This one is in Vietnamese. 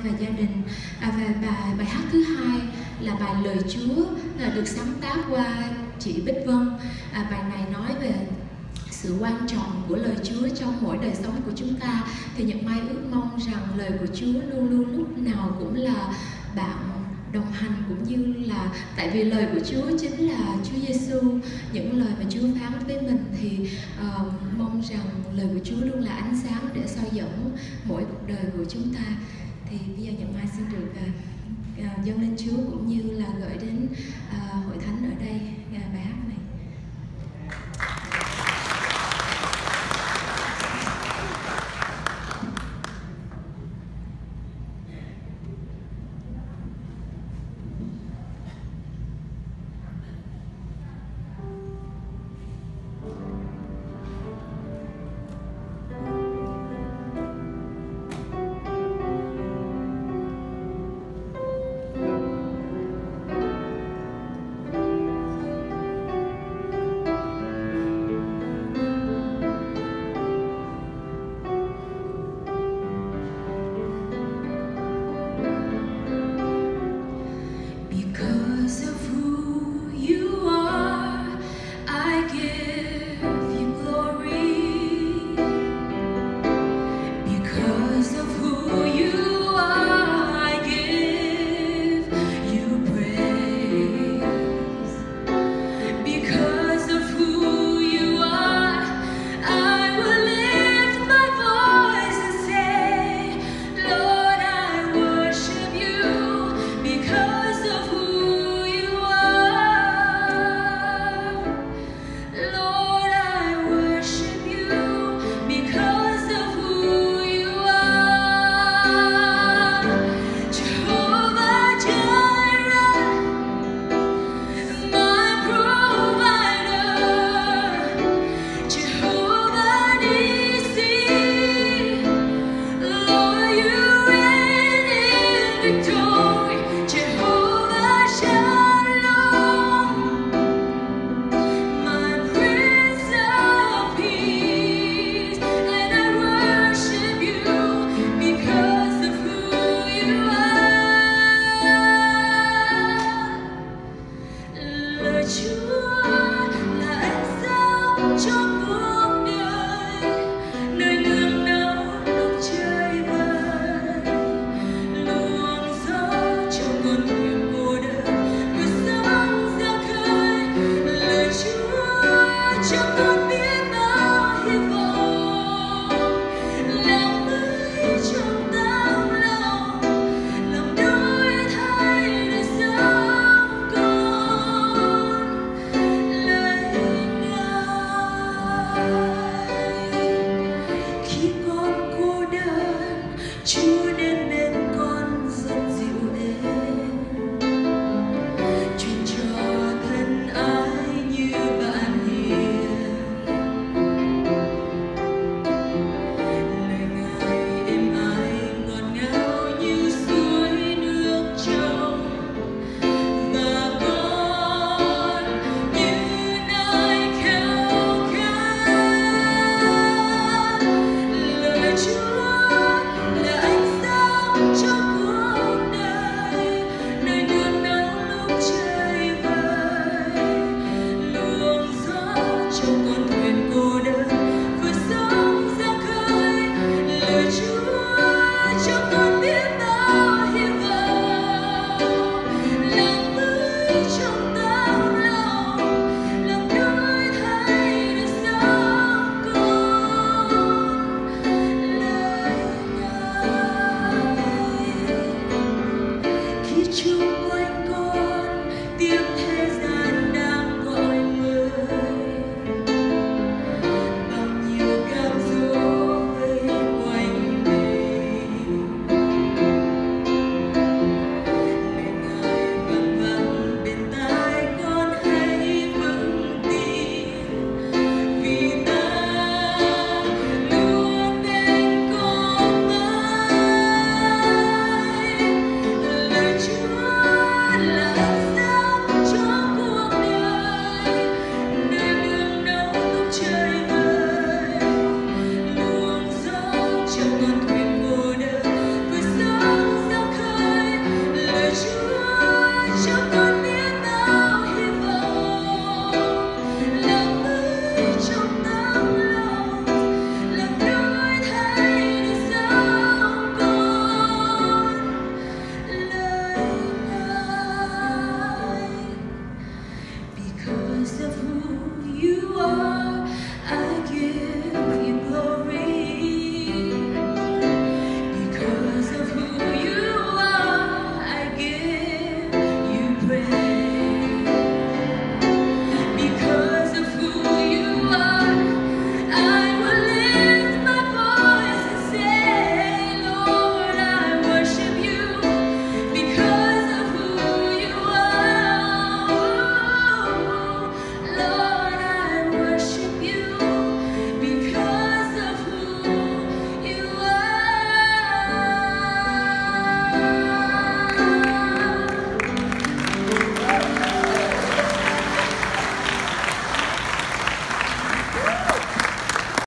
và gia đình. Và bài hát thứ hai là bài Lời Chúa, được sáng tác qua chị Bích Vân. Bài này nói về sự quan trọng của lời Chúa trong mỗi đời sống của chúng ta. Thì Nhật Mai ước mong rằng lời của Chúa luôn luôn lúc nào cũng là bạn đồng hành, cũng như là tại vì lời của Chúa chính là Chúa Giêsu, những lời mà Chúa phán với mình, thì mong rằng lời của Chúa luôn là ánh sáng để soi dẫn mỗi cuộc đời của chúng ta. Thì bây giờ Nhật Mai xin được dâng lên Chúa cũng như là gửi đến hội thánh ở đây bài hát này.